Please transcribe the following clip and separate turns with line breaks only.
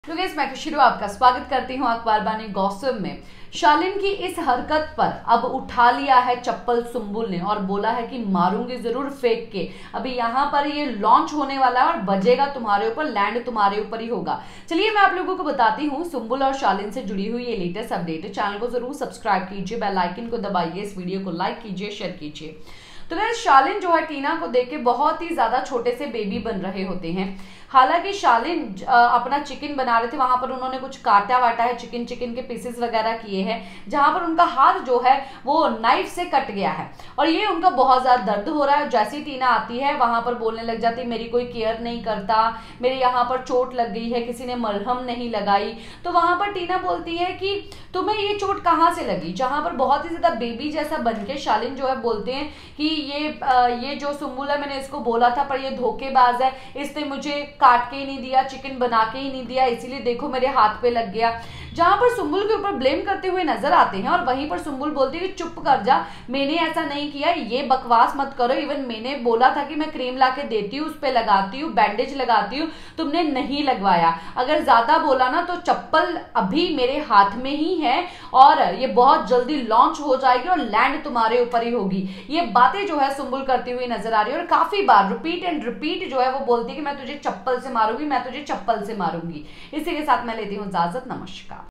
तो गाइस मैं खुशी आपका स्वागत करती हूं अखबार बानी गॉसिप में। शालीन की इस हरकत पर अब उठा लिया है चप्पल सुम्बुल ने और बोला है कि मारूंगी जरूर फेंक के। अभी यहाँ पर ये लॉन्च होने वाला है और बजेगा तुम्हारे ऊपर, लैंड तुम्हारे ऊपर ही होगा। चलिए मैं आप लोगों को बताती हूँ सुम्बुल और शालीन से जुड़ी हुई ये लेटेस्ट अपडेट। चैनल को जरूर सब्सक्राइब कीजिए, बेल आइकन को दबाइए, इस वीडियो को लाइक कीजिए, शेयर कीजिए। तो गाइस शालीन जो है टीना को देख के बहुत ही ज्यादा छोटे से बेबी बन रहे होते हैं। हालांकि शालीन अपना चिकन बना रहे थे, वहां पर उन्होंने कुछ काटा वाटा है, चिकन के पीसेस वगैरह किए हैं, जहां पर उनका हाथ जो है वो नाइफ से कट गया है और ये उनका बहुत ज्यादा दर्द हो रहा है। जैसे ही टीना आती है वहां पर बोलने लग जाती है मेरी कोई केयर नहीं करता, मेरे यहाँ पर चोट लग गई है, किसी ने मरहम नहीं लगाई। तो वहां पर टीना बोलती है कि तुम्हें ये चोट कहाँ से लगी, जहां पर बहुत ही ज्यादा बेबी जैसा बनके शालीन जो है बोलते हैं कि ये जो सुम्बुल है मैंने इसको बोला था पर ये धोखेबाज है, इसने मुझे काट के ही नहीं दिया, चिकन बना के ही नहीं दिया, इसीलिए देखो मेरे हाथ पे लग गया। जहां पर सुम्बुल के ऊपर ब्लेम करते हुए नजर आते हैं और वहीं पर सुम्बुल बोलती है कि चुप कर जा, मैंने ऐसा नहीं किया, ये बकवास मत करो, इवन मैंने बोला था कि मैं क्रीम ला के देती हूँ, उस पर लगाती हूँ, बैंडेज लगाती हूँ, तुमने नहीं लगवाया। अगर ज्यादा बोला ना तो चप्पल अभी मेरे हाथ में ही है और ये बहुत जल्दी लॉन्च हो जाएगी और लैंड तुम्हारे ऊपर ही होगी। ये बातें जो है सुम्बुल करती हुई नजर आ रही है और काफी बार रिपीट एंड रिपीट जो है वो बोलती है कि मैं तुझे चप्पल से मारूंगी, मैं तुझे चप्पल से मारूंगी। इसी के साथ मैं लेती हूँ इजाजत, नमस्कार।